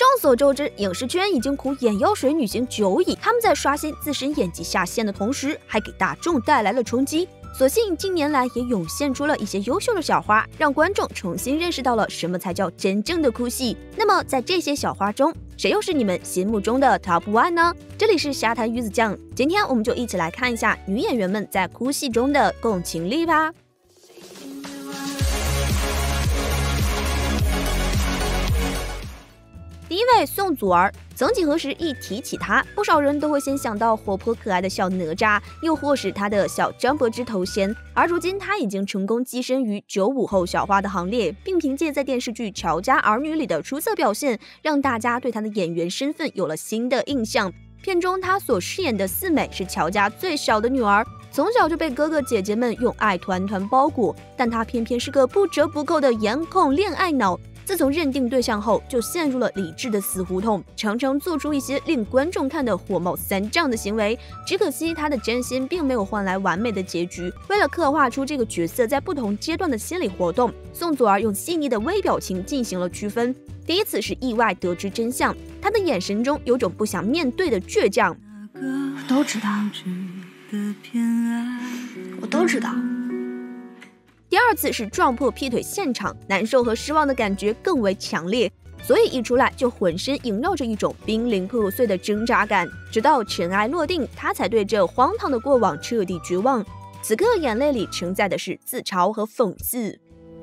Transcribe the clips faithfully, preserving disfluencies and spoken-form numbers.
众所周知，影视圈已经苦眼药水女星久矣，她们在刷新自身演技下限的同时，还给大众带来了冲击。所幸近年来也涌现出了一些优秀的小花，让观众重新认识到了什么才叫真正的哭戏。那么在这些小花中，谁又是你们心目中的 Top One 呢？这里是瞎谈鱼子酱，今天我们就一起来看一下女演员们在哭戏中的共情力吧。第一位宋祖儿，曾几何时一提起她，不少人都会先想到活泼可爱的小哪吒，又或是她的小张柏芝头衔。而如今，她已经成功跻身于九五后小花的行列，并凭借在电视剧《乔家儿女》里的出色表现，让大家对她的演员身份有了新的印象。片中她所饰演的四美是乔家最小的女儿，从小就被哥哥姐姐们用爱团团包裹，但她偏偏是个不折不扣的颜控恋爱脑。自从认定对象后，就陷入了理智的死胡同，常常做出一些令观众看得火冒三丈的行为。只可惜他的真心并没有换来完美的结局。为了刻画出这个角色在不同阶段的心理活动，宋祖儿用细腻的微表情进行了区分。第一次是意外得知真相，他的眼神中有种不想面对的倔强。 我都知道，我都知道。 第二次是撞破劈腿现场，难受和失望的感觉更为强烈，所以一出来就浑身萦绕着一种濒临破碎的挣扎感。直到尘埃落定，他才对这荒唐的过往彻底绝望。此刻眼泪里承载的是自嘲和讽刺。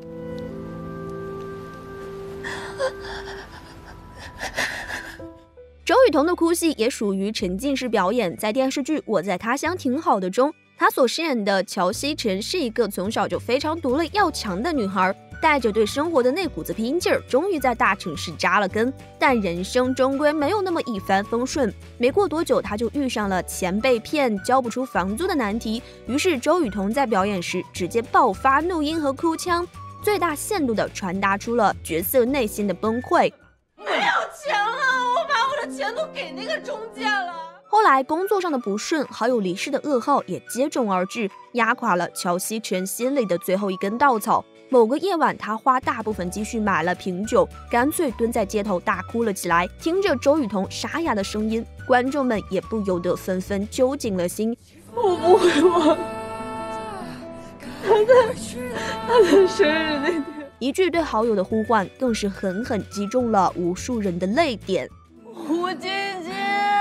周雨彤的哭戏也属于沉浸式表演，在电视剧《我在他乡挺好的》中，她所饰演的乔西晨是一个从小就非常独立要强的女孩，带着对生活的那股子拼劲儿，终于在大城市扎了根。但人生终归没有那么一帆风顺，没过多久，她就遇上了钱被骗、交不出房租的难题。于是周雨彤在表演时直接爆发怒音和哭腔，最大限度地传达出了角色内心的崩溃。 没有钱了，我把我的钱都给那个中介了。 后来工作上的不顺，好友离世的噩耗也接踵而至，压垮了乔西晨心里的最后一根稻草。某个夜晚，他花大部分积蓄买了瓶酒，干脆蹲在街头大哭了起来。听着周雨彤沙哑的声音，观众们也不由得纷纷揪紧了心。 我不会忘他在他的生日那天， 一句对好友的呼唤，更是狠狠击中了无数人的泪点。 胡姐姐，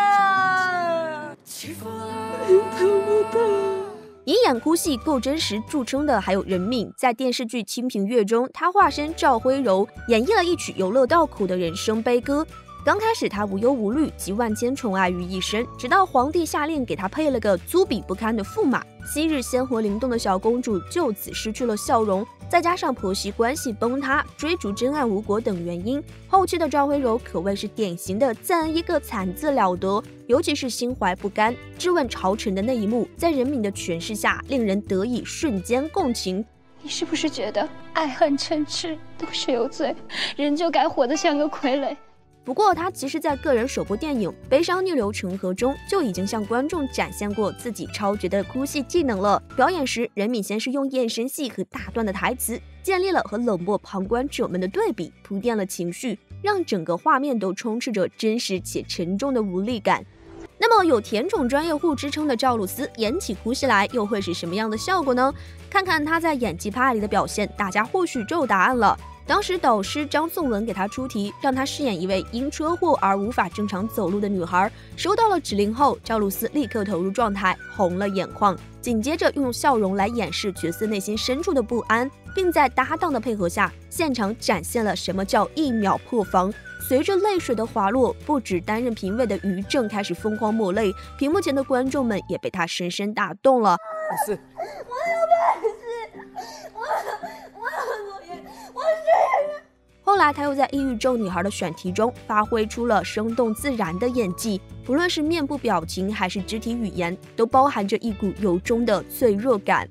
你疼不疼？ 以演哭戏够真实著称的还有任敏，在电视剧《清平乐》中，她化身赵辉柔，演绎了一曲由乐到苦的人生悲歌。刚开始她无忧无虑，集万千宠爱于一身，直到皇帝下令给她配了个粗鄙不堪的驸马，昔日鲜活灵动的小公主就此失去了笑容。再加上婆媳关系崩塌、追逐真爱无果等原因，后期的赵辉柔可谓是典型的赞一个惨字了得。尤其是心怀不甘、质问朝臣的那一幕，在任敏的诠释下，令人得以瞬间共情。 你是不是觉得爱恨嗔痴都是有罪，人就该活得像个傀儡？ 不过，他其实在个人首部电影《悲伤逆流成河》中就已经向观众展现过自己超绝的哭戏技能了。表演时，任敏先是用眼神戏和大段的台词，建立了和冷漠旁观者们的对比，铺垫了情绪，让整个画面都充斥着真实且沉重的无力感。那么，有甜宠专业户之称的赵露思演起哭戏来，又会是什么样的效果呢？看看她在演技派里的表现，大家或许就有答案了。当时导师张颂文给他出题，让他饰演一位因车祸而无法正常走路的女孩。收到了指令后，赵露思立刻投入状态，红了眼眶，紧接着用笑容来掩饰角色内心深处的不安，并在搭档的配合下，现场展现了什么叫一秒破防。随着泪水的滑落，不止担任评委的于正开始疯狂抹泪，屏幕前的观众们也被他深深打动了。 我有本事，我我有作业，我是人。 后来他又在《抑郁症女孩》的选题中发挥出了生动自然的演技，不论是面部表情还是肢体语言，都包含着一股由衷的脆弱感。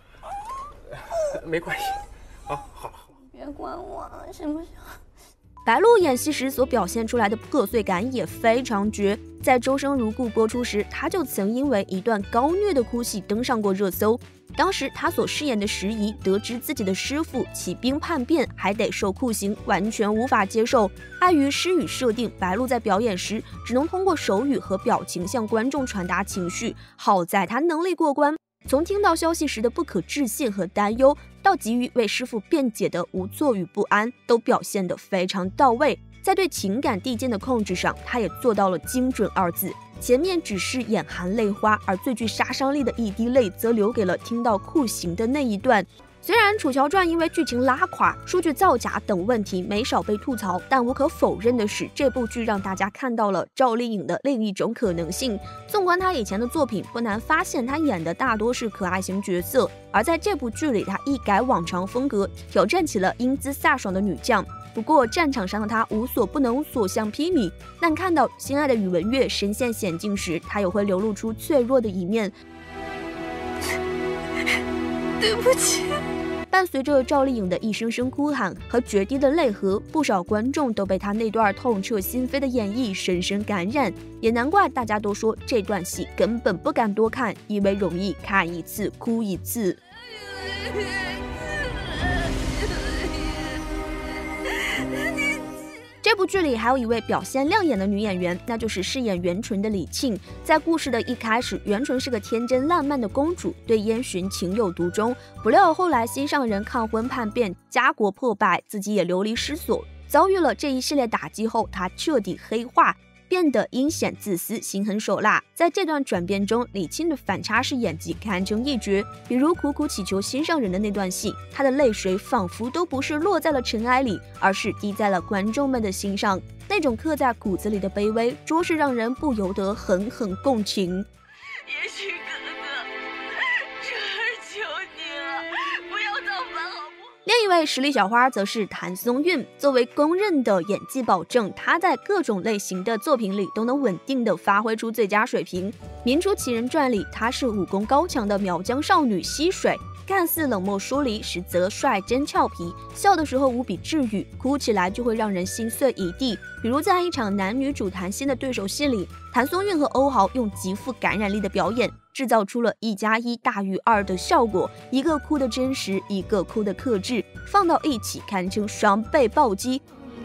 没关系，好好好， 别管我了，行不行？ 白鹿演戏时所表现出来的破碎感也非常绝，在《周生如故》播出时，她就曾因为一段高虐的哭戏登上过热搜。 当时他所饰演的石仪得知自己的师父起兵叛变，还得受酷刑，完全无法接受。碍于诗语设定，白鹿在表演时只能通过手语和表情向观众传达情绪。好在他能力过关，从听到消息时的不可置信和担忧，到急于为师父辩解的无措与不安，都表现得非常到位。在对情感递进的控制上，他也做到了精准二字。前面只是眼含泪花，而最具杀伤力的一滴泪则留给了听到酷刑的那一段。虽然《楚乔传》因为剧情拉垮、数据造假等问题没少被吐槽，但无可否认的是，这部剧让大家看到了赵丽颖的另一种可能性。纵观她以前的作品，不难发现她演的大多是可爱型角色，而在这部剧里，她一改往常风格，挑战起了英姿飒爽的女将。不过战场上的她无所不能，所向披靡，但看到心爱的宇文玥身陷险境时，她也会流露出脆弱的一面。 对不起。 伴随着赵丽颖的一声声哭喊和决堤的泪河，不少观众都被她那段痛彻心扉的演绎深深感染，也难怪大家都说这段戏根本不敢多看，因为容易看一次哭一次。这部剧里还有一位表现亮眼的女演员，那就是饰演元纯的李沁。在故事的一开始，元纯是个天真烂漫的公主，对燕洵情有独钟。不料后来心上人抗婚叛变，家国破败，自己也流离失所。遭遇了这一系列打击后，她彻底黑化，变得阴险自私、心狠手辣。在这段转变中，李沁的反差式演技堪称一绝。比如苦苦祈求心上人的那段戏，她的泪水仿佛都不是落在了尘埃里，而是滴在了观众们的心上。那种刻在骨子里的卑微，着实让人不由得狠狠共情。 也许哥哥，这儿求你了，不要造反好不好？ 另一位实力小花则是谭松韵，作为公认的演技保证，她在各种类型的作品里都能稳定的发挥出最佳水平。《明初奇人传》里，她是武功高强的苗疆少女溪水，看似冷漠疏离，实则率真俏皮，笑的时候无比治愈，哭起来就会让人心碎一地。比如在一场男女主谈心的对手戏里，谭松韵和欧豪用极富感染力的表演，制造出了一加一大于二的效果，一个哭的真实，一个哭的克制，放到一起堪称双倍暴击。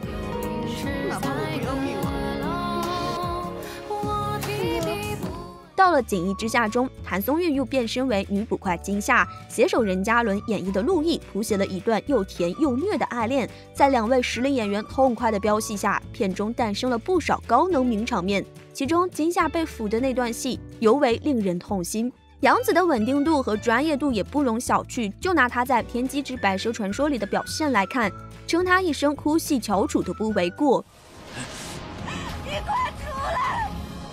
到了《锦衣之下》中，谭松韵又变身为女捕快金夏，携手任嘉伦演绎的陆毅，谱写了一段又甜又虐的爱恋。在两位实力演员痛快的飙戏下，片中诞生了不少高能名场面。其中金夏被俘的那段戏尤为令人痛心。杨紫的稳定度和专业度也不容小觑，就拿她在《天机之白蛇传说》里的表现来看，称她一声哭戏翘楚都不为过。 你快出来！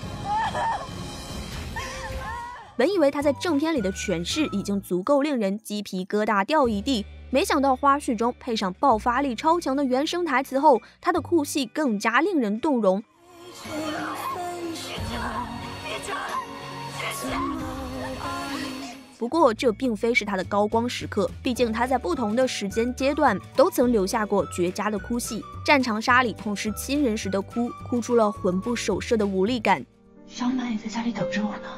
本以为他在正片里的诠释已经足够令人鸡皮疙瘩掉一地，没想到花絮中配上爆发力超强的原声台词后，他的哭戏更加令人动容。不过这并非是他的高光时刻，毕竟他在不同的时间阶段都曾留下过绝佳的哭戏。战长沙里痛失亲人时的哭，哭出了魂不守舍的无力感。 小满也在家里等着我呢。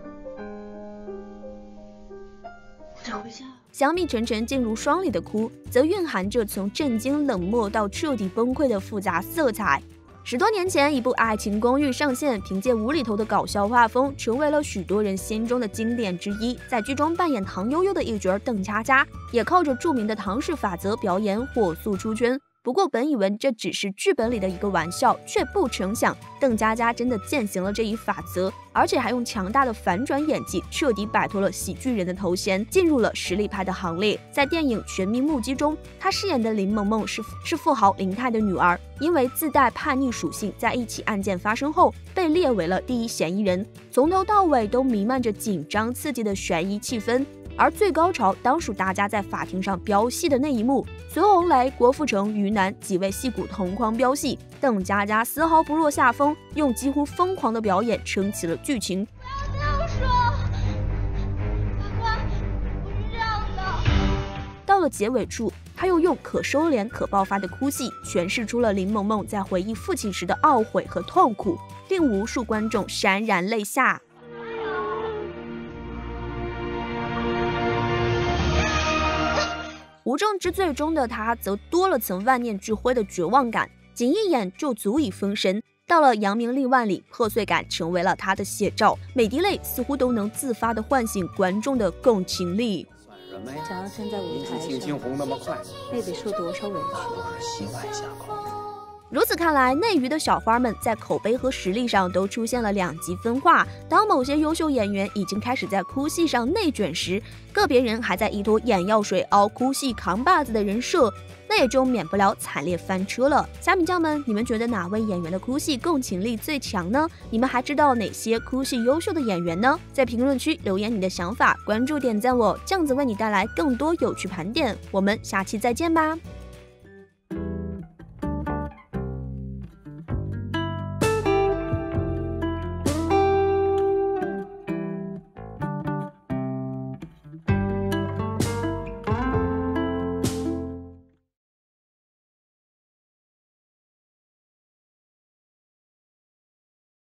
回家。 香蜜沉沉进入霜里的哭，则蕴含着从震惊冷漠到彻底崩溃的复杂色彩。十多年前，一部《爱情公寓》上线，凭借无厘头的搞笑画风，成为了许多人心中的经典之一。在剧中扮演唐悠悠的一角邓家佳，也靠着著名的唐氏法则表演火速出圈。不过本以为这只是剧本里的一个玩笑，却不成想邓家佳真的践行了这一法则，而且还用强大的反转演技彻底摆脱了喜剧人的头衔，进入了实力派的行列。在电影《全民目击》中，她饰演的林萌萌是是富豪林泰的女儿，因为自带叛逆属性，在一起案件发生后被列为了第一嫌疑人，从头到尾都弥漫着紧张刺激的悬疑气氛。而最高潮当属大家在法庭上飙戏的那一幕，孙红雷、郭富城、于南几位戏骨同框飙戏，邓家佳丝毫不落下风，用几乎疯狂的表演撑起了剧情。 不要这样说，法官，不是这样的。 到了结尾处，他又用可收敛可爆发的哭戏，诠释出了林萌萌在回忆父亲时的懊悔和痛苦，令无数观众潸然泪下。 无证之罪中的他则多了层万念俱灰的绝望感，仅一眼就足以封神。到了扬名立万里，破碎感成为了他的写照，每滴泪似乎都能自发地唤醒观众的共情力。 想要站在舞台上， 青青红那么快， 那得受多少委屈？ 都是心外下口。 如此看来，内娱的小花们在口碑和实力上都出现了两极分化。当某些优秀演员已经开始在哭戏上内卷时，个别人还在依托眼药水熬哭戏扛把子的人设，那也就免不了惨烈翻车了。虾米酱们，你们觉得哪位演员的哭戏共情力最强呢？你们还知道哪些哭戏优秀的演员呢？在评论区留言你的想法，关注点赞我，酱子为你带来更多有趣盘点。我们下期再见吧。